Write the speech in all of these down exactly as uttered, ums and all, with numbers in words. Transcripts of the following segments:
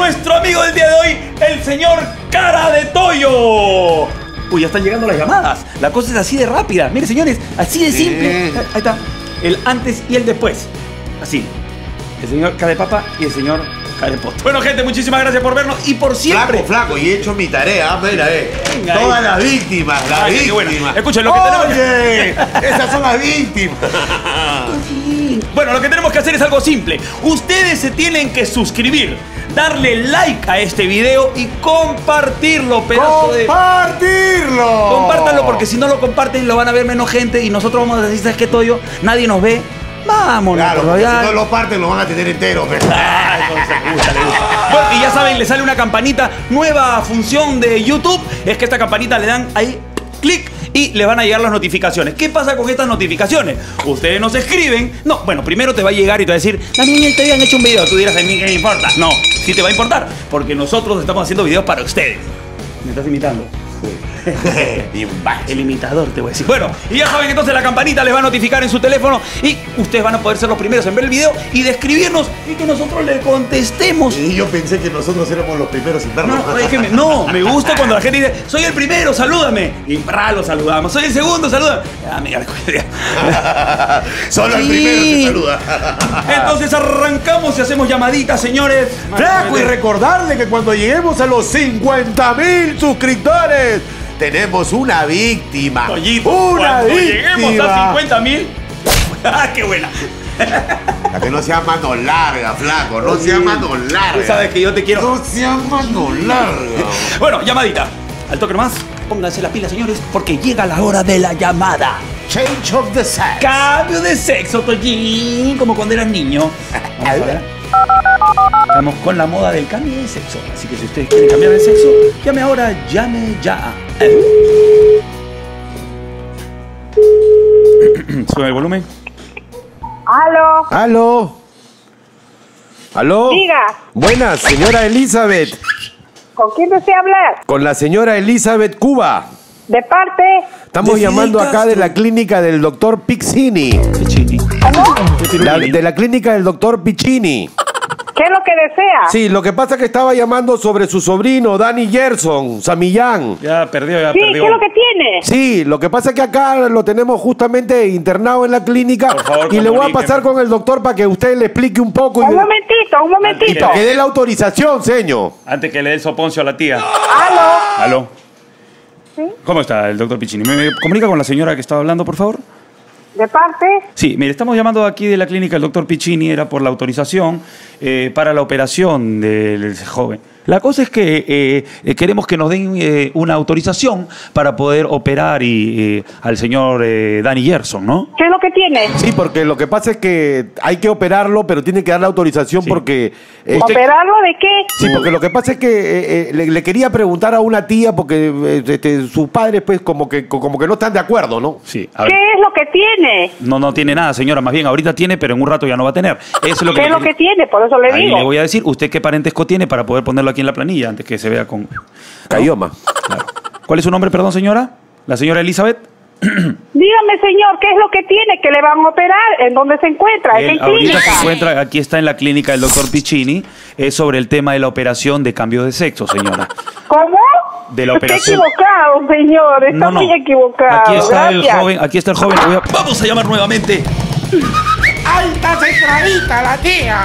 nuestro amigo del día de hoy, el señor Cara de Toyo. Uy, ya están llegando las llamadas. La cosa es así de rápida. Miren, señores, así de simple. Sí. Ahí está. El antes y el después. Así. El señor Cara de Papa y el señor Cara de Poto. Bueno, gente, muchísimas gracias por vernos y por siempre. Flaco, flaco, y he hecho mi tarea. Mira, eh. Venga, todas ahí. Las víctimas, las Ay, víctimas. Escuchen lo que Oye, tenemos. Esas son las víctimas. Bueno, lo que tenemos que hacer es algo simple. Ustedes se tienen que suscribir, darle like a este video y compartirlo, pedazo de... ¡Compartirlo! Compártanlo, porque si no lo comparten lo van a ver menos gente y nosotros vamos a decir, ¿sabes qué, Toyo? Nadie nos ve. Vámonos. Claro, porque si no lo parten lo van a tener entero. Pero... Ah, me gusta, me gusta. Bueno, y ya saben, le sale una campanita, nueva función de YouTube. Es que esta campanita le dan ahí, clic, y le van a llegar las notificaciones. ¿Qué pasa con estas notificaciones? Ustedes nos escriben. No, bueno, primero te va a llegar y te va a decir, Daniel, te habían hecho un video. Tú dirás, a mí qué me importa. No, sí te va a importar, porque nosotros estamos haciendo videos para ustedes. ¿Me estás imitando? El imitador, te voy a decir. Bueno, y ya saben que entonces la campanita les va a notificar en su teléfono y ustedes van a poder ser los primeros en ver el video y de escribirnos y que nosotros le contestemos. Y yo pensé que nosotros éramos los primeros en verlo. No, déjeme, no, me gusta cuando la gente dice, soy el primero, salúdame. Y para lo saludamos. Soy el segundo, salúdame. Ah, mira, solo el sí. primero se saluda. Entonces arrancamos y hacemos llamaditas, señores. Flaco, y recordarle que cuando lleguemos a los cincuenta mil suscriptores tenemos una víctima. Toyito, una cuando víctima. lleguemos a cincuenta mil. ¡Ah, qué buena! La que no sea mano larga, flaco. No sea mano larga. Tú sabes que yo te quiero. No sea mano larga. Bueno, llamadita. Al toque nomás. Pónganse la pila, señores, porque llega la hora de la llamada. Change of the sex. Cambio de sexo, Toyín. Como cuando eras niño. Vamos a ver. Estamos con la moda del cambio de sexo. Así que si ustedes quieren cambiar de sexo, llame ahora, llame ya. Sube el volumen. Aló. Aló. Aló. Diga. Buenas, señora Elizabeth. ¿Con quién desea hablar? Con la señora Elizabeth Cuba. ¿De parte? Estamos De llamando Fidel acá de Castro. la clínica del doctor Piccini. Piccini. ¿Cómo? La- de la clínica del doctor Piccini. ¿Qué es lo que desea? Sí, lo que pasa es que estaba llamando sobre su sobrino, Danny Gerson, Samillán. Ya perdió, ya Sí, perdió. ¿qué es lo que tiene? Sí, lo que pasa es que acá lo tenemos justamente internado en la clínica. Por favor, y le voy a comuníqueme. pasar con el doctor para que usted le explique un poco. Y Un le- momentito, un momentito. Tranquila. que dé la autorización, señor. Antes que le dé el soponcio a la tía. Aló. Aló. ¿Sí? ¿Cómo está el doctor Piccini? ¿Me, me comunica con la señora que estaba hablando, por favor? ¿De parte? Sí, mire, estamos llamando aquí de la clínica del doctor Piccini, era por la autorización eh, para la operación del joven. La cosa es que eh, eh, queremos que nos den eh, una autorización para poder operar y, eh, al señor eh, Danny Gerson, ¿no? ¿Qué es lo que tiene? Sí, porque lo que pasa es que hay que operarlo, pero tiene que dar la autorización Sí. porque... eh, Usted- ¿Operarlo de qué? Sí, porque lo que pasa es que eh, eh, le, le quería preguntar a una tía porque eh, este, sus padres pues como que, como que no están de acuerdo, ¿no? Sí, a ver. ¿Qué es lo que tiene? No, no tiene nada, señora. Más bien, ahorita tiene, pero en un rato ya no va a tener. Eso es lo que ¿Qué es le lo que quería- tiene? Por eso le Ahí digo. le voy a decir, ¿usted qué parentesco tiene para poder ponerlo aquí en la planilla antes que se vea con... Cayoma. Claro. ¿Cuál es su nombre, perdón, señora? ¿La señora Elizabeth? Dígame, señor, ¿qué es lo que tiene? ¿Que le van a operar? ¿En dónde se encuentra? ¿En Él qué ahorita clínica? se encuentra, aquí está en la clínica del doctor Piccini, es sobre el tema de la operación de cambio de sexo, señora. ¿Cómo? De la Está operación. equivocado, señor. Está No, no. muy equivocado. Aquí está Gracias. el joven, aquí está el joven. Voy a- Vamos a llamar nuevamente. ¡Ay, está centradita la tía!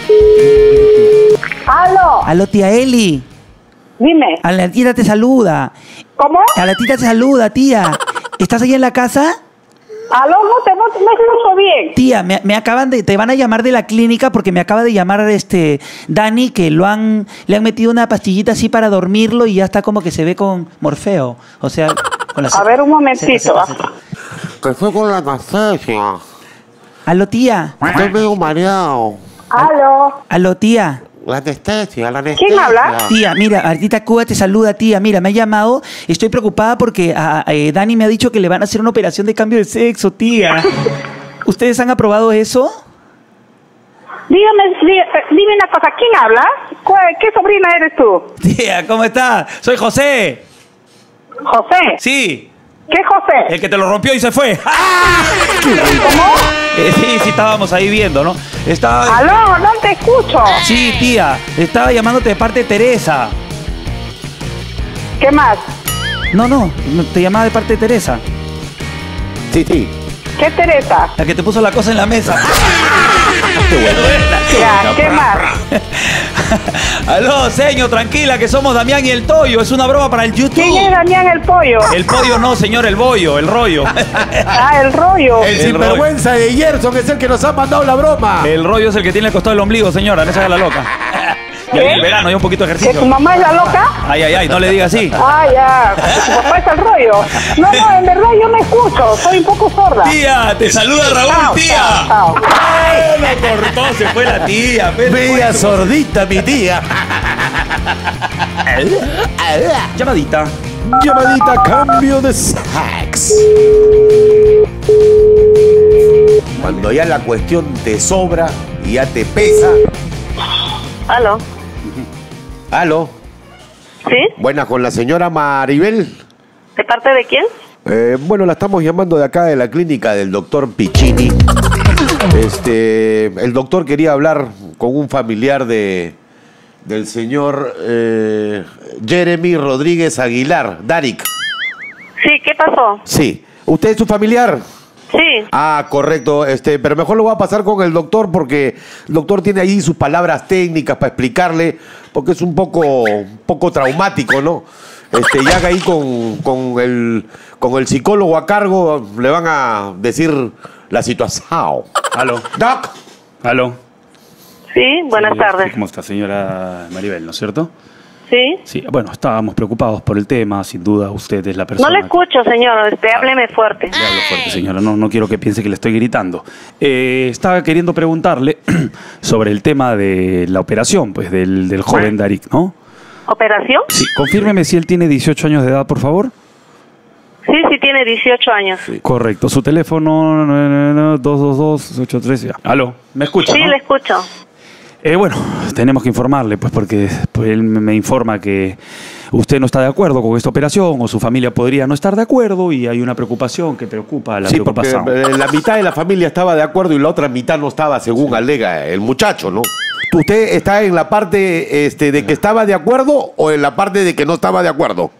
Aló. Aló, tía Eli. Dime. A la tía te saluda. ¿Cómo? A la tía te saluda, tía. ¿Estás ahí en la casa? Aló, no te no, no escucho bien. Tía, me, me acaban de, te van a llamar de la clínica porque me acaba de llamar este Dani que lo han, le han metido una pastillita así para dormirlo y ya está como que se ve con Morfeo. O sea, con la A ver, un momentito. Sepa, sepa, sepa. ¿Qué fue con la anestesia? Aló, tía. Estoy medio mareado. Aló. Aló, tía. La anestesia, la anestesia. ¿Quién habla? Tía, mira, Artita Cuba te saluda, tía. Mira, me ha llamado. Estoy preocupada porque a, a, eh, Dani me ha dicho que le van a hacer una operación de cambio de sexo, tía. ¿Ustedes han aprobado eso? Dígame, dí- dime una cosa. ¿Quién habla? ¿Cuál- ¿Qué sobrina eres tú? Tía, ¿cómo está? Soy José. José. Sí. ¿Qué José? El que te lo rompió y se fue. ¿Cómo? Eh, sí, sí, estábamos ahí viendo, ¿no? Estaba... Aló, no te escucho. Sí, tía, estaba llamándote de parte de Teresa. ¿Qué más? No, no, te llamaba de parte de Teresa. Sí, sí. ¿Qué Teresa? La que te puso la cosa en la mesa. Ya, ¿qué más? Aló, señor, tranquila, que somos Damián y el Toyo. Es una broma para el YouTube. ¿Quién es Damián el pollo? El pollo no, señor, el bollo, el rollo. Ah, el rollo. El El sinvergüenza de Gerson es el que nos ha mandado la broma. El rollo es el que tiene el costado del ombligo, señora, no se haga la loca. Ya viene el verano, hay un poquito de ¿Que tu ejercicio. mamá es la loca? Ay, ay, ay, no le diga así. Ah, ya. Que tu papá es el rollo. No, no, en verdad yo me escucho. Soy un poco sorda. Tía, te saluda Raúl, Chao, tía. chao, chao. Ay, lo cortó, se fue la tía. Pero Media sordita, mi tía. Llamadita. Llamadita cambio de sax. Cuando ya la cuestión te sobra y ya te pesa. Aló. Aló. ¿Sí? Buenas, con la señora Maribel. ¿De parte de quién? Eh, bueno, la estamos llamando de acá de la clínica del doctor Piccini. Este, el doctor quería hablar con un familiar de del señor eh, Jeremy Rodríguez Aguilar, Darik. Sí, ¿qué pasó? Sí. ¿Usted es su familiar? Sí. Ah, correcto. Este, pero mejor lo voy a pasar con el doctor porque el doctor tiene ahí sus palabras técnicas para explicarle, porque es un poco, un poco traumático, ¿no? Este, ya que ahí con, con el con el psicólogo a cargo le van a decir la situación. Aló. Doc. Aló. Sí, buenas Sí, tardes. ¿Cómo está, señora Maribel, no es cierto? Sí. Sí, bueno, estábamos preocupados por el tema, sin duda usted es la persona... No le escucho, señor. Este, hábleme fuerte. Le hablo fuerte, señora, no, no quiero que piense que le estoy gritando. Eh, estaba queriendo preguntarle sobre el tema de la operación, pues, del, del joven Darik, ¿no? ¿Operación? Sí, confírmeme si él tiene dieciocho años de edad, por favor. Sí, sí, tiene dieciocho años. Sí, Correcto, su teléfono dos dos dos ocho tres. Aló, ¿me escucha? ¿no? le escucho. Eh, bueno, tenemos que informarle, pues porque pues, él me informa que usted no está de acuerdo con esta operación o su familia podría no estar de acuerdo y hay una preocupación que preocupa a la Sí, porque preocupación. eh, la mitad de la familia estaba de acuerdo y la otra mitad no estaba, según alega el muchacho, ¿no? ¿Usted está en la parte este, de que estaba de acuerdo o en la parte de que no estaba de acuerdo?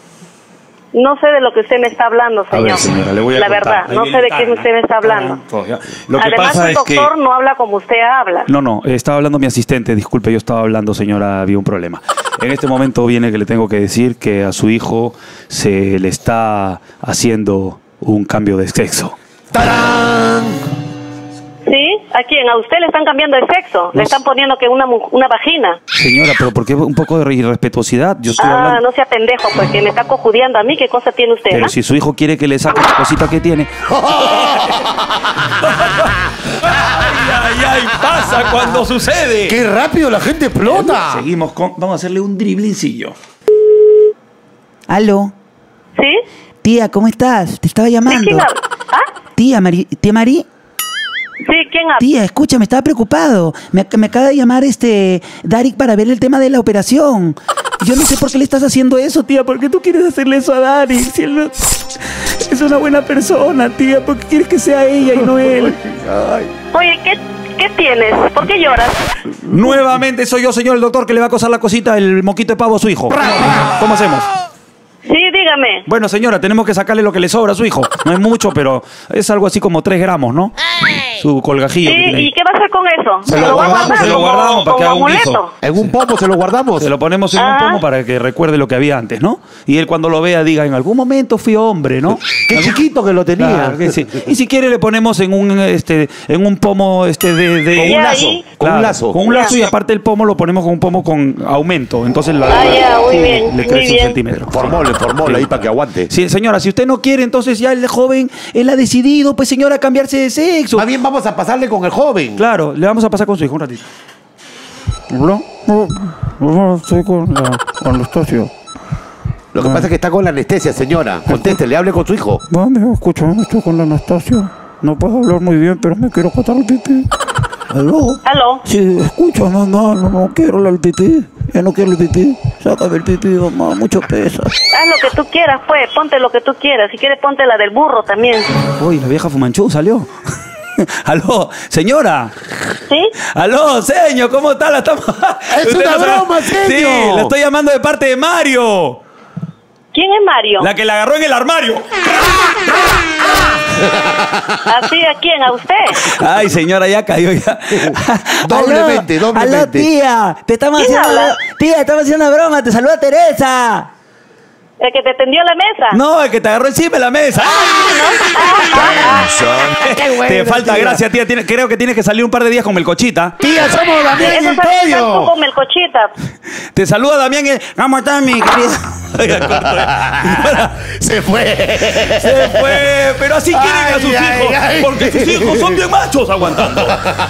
No sé de lo que usted me está hablando, A señor. ver, señora, le voy a La contar. verdad, Ahí no viene sé de el qué Tana. usted me está hablando. Todo, ya. Lo que Además, pasa el es que... doctor no habla como usted habla. No, no, eh, estaba hablando mi asistente, disculpe, yo estaba hablando, señora, había un problema. En este momento viene que le tengo que decir que a su hijo se le está haciendo un cambio de sexo. ¡Tarán! ¿Sí? ¿A quién? ¿A usted le están cambiando de sexo? Le No están sé. poniendo que una, mu- una vagina. Señora, pero ¿por qué un poco de irrespetuosidad? Yo estoy Ah, hablando... no sea pendejo, pues que me está cojudeando a mí. ¿Qué cosa tiene usted? Pero ah? si su hijo quiere que le saque la cosita que tiene... ¡Ay, ay, ay! ¡Pasa cuando sucede! ¡Qué rápido la gente explota! Seguimos con... Vamos a hacerle un driblincillo. Aló. ¿Sí? Tía, ¿cómo estás? Te estaba ¿Sí? llamando. ¿Quién habla? ¿Ah? Tía, Mari, tía Mari. Sí, ¿quién habla? Tía, escúchame, estaba preocupado. Me, me acaba de llamar este Darik para ver el tema de la operación. Yo no sé por qué le estás haciendo eso, tía. ¿Por qué tú quieres hacerle eso a Darik? Si él no- es una buena persona, tía. ¿Por qué quieres que sea ella y no él? Oye, ¿qué, ¿qué tienes? ¿Por qué lloras? Nuevamente soy yo, señor el doctor, que le va a acosar la cosita, el moquito de pavo a su hijo. ¿Cómo hacemos? Sí, dígame. Bueno, señora, tenemos que sacarle lo que le sobra a su hijo. No es mucho, pero es algo así como tres gramos, ¿no? Su colgajillo. Sí, que tiene ahí. ¿y qué va a hacer con eso? Se lo va a guardamos, guardar se lo como- guardamos para que como haga un amuleto? guiso. En un pomo se lo guardamos. Se lo ponemos en Ah. un pomo para que recuerde lo que había antes, ¿no? Y él cuando lo vea diga, en algún momento fui hombre, ¿no? Qué chiquito que lo tenía. Claro que sí. Y si quiere le ponemos en un este en un pomo este de, de- Con Y un ahí- lazo. Con Claro, un lazo. con un lazo Ya. y aparte el pomo lo ponemos con un pomo con aumento. Entonces la Ah, ya, muy sí, bien, le muy crece un bien. centímetro. Formole, formole ahí para que aguante. Sí, señora, si usted no quiere, entonces ya el joven, él ha decidido, pues señora, cambiarse de sexo. Más bien vamos a pasarle con el joven. Claro, le vamos a pasar con su hijo un ratito. No, no, no, estoy con la Anastasia. Lo que pasa es que está con la anestesia, señora. Contéstele, hable con su hijo. Mami, escúchame, estoy con la Anastasia. No puedo hablar muy bien, pero me quiero catar el pipí. ¿Aló? ¿Aló? Sí, escúchame, no, no, no quiero el pipí. Ya no quiero el pipí. Sácame el pipí, mamá, mucho peso. Haz lo que tú quieras, pues. Ponte lo que tú quieras. Si quieres, ponte la del burro también. Uy, la vieja Fumanchu salió. Aló, señora. ¿Sí? Aló, señor, ¿cómo está? La estamos... Es Usted una no sabe- broma, señor. Sí, la estoy llamando de parte de Mario. ¿Quién es Mario? La que la agarró en el armario. ¿Así a quién? ¿A usted? Ay, señora, ya cayó ya. Doblemente, Aló, doblemente. aló, tía. Te estamos ¿Quién haciendo... habla? Tía, estamos haciendo una broma. Te saluda Teresa. ¿El que te tendió la mesa? No, el que te agarró encima de la mesa. Qué bueno, Te falta tía. gracia, tía. Tiene- creo que tienes que salir un par de días con Melcochita. Tía, somos Damián y Eso el sabes tú Toyo. con Melcochita. Te saluda Damián. el- ¿Cómo estás, mi querido? Oiga, corto, ya. Se fue. Se fue, pero así quieren a Ay, sus ay, hijos, ay. porque sus hijos son bien machos aguantando.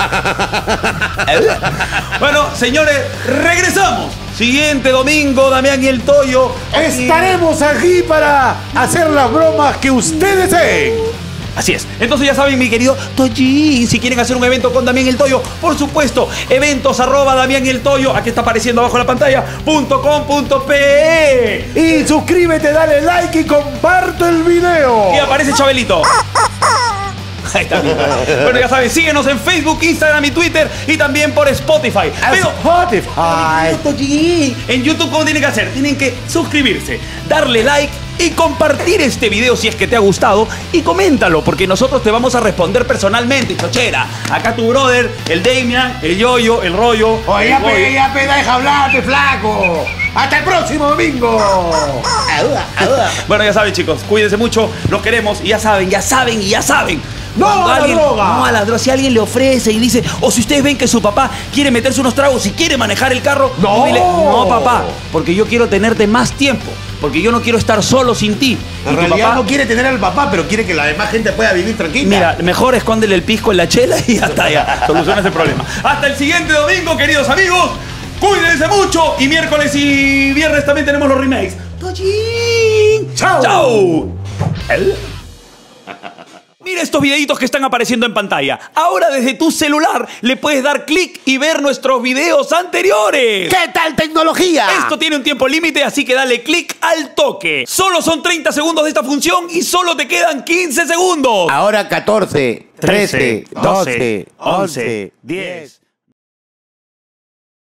Bueno, señores, regresamos. Siguiente domingo, Damián y el Toyo. Estaremos aquí para hacer las bromas que ustedes deseen. Así es. Entonces ya saben, mi querido Toyi, si quieren hacer un evento con Damián y el Toyo, por supuesto, eventos arroba Damián y el Toyo, aquí está apareciendo abajo la pantalla, punto com punto pe. Y suscríbete, dale like y comparte el video. Y aparece Chabelito. Ahí está. Bueno, ya saben, síguenos en Facebook, Instagram y Twitter y también por Spotify. Pero, Spotify. Toyi, en YouTube, ¿cómo tienen que hacer? Tienen que suscribirse, darle like y compartir este video si es que te ha gustado y coméntalo, porque nosotros te vamos a responder personalmente, chochera. Acá tu brother, el Damian, el Yoyo, el Rollo. Oye, el ya, Goyo. pe, ya, pe, deja hablarte, flaco. Hasta el próximo domingo. Bueno, ya saben, chicos, cuídense mucho, los queremos y ya saben, ya saben y ya saben. ¡No Cuando a la droga! No a la droga. Si alguien le ofrece y dice, o si ustedes ven que su papá quiere meterse unos tragos y quiere manejar el carro, ¡No! dile, no, papá, porque yo quiero tenerte más tiempo, porque yo no quiero estar solo sin ti. En Y tu realidad papá, no quiere tener al papá, pero quiere que la demás gente pueda vivir tranquila. mira, mejor escóndele el pisco en la chela y ya está, ya. Soluciona ese problema. Hasta el siguiente domingo, queridos amigos. Cuídense mucho. Y miércoles y viernes también tenemos los remakes. ¡Toyin! ¡Chao! ¡Chao! ¿El? Mira estos videitos que están apareciendo en pantalla. Ahora desde tu celular le puedes dar clic y ver nuestros videos anteriores. ¿Qué tal tecnología? Esto tiene un tiempo límite, así que dale clic al toque. Solo son treinta segundos de esta función y solo te quedan quince segundos. Ahora catorce, trece, doce, once, diez.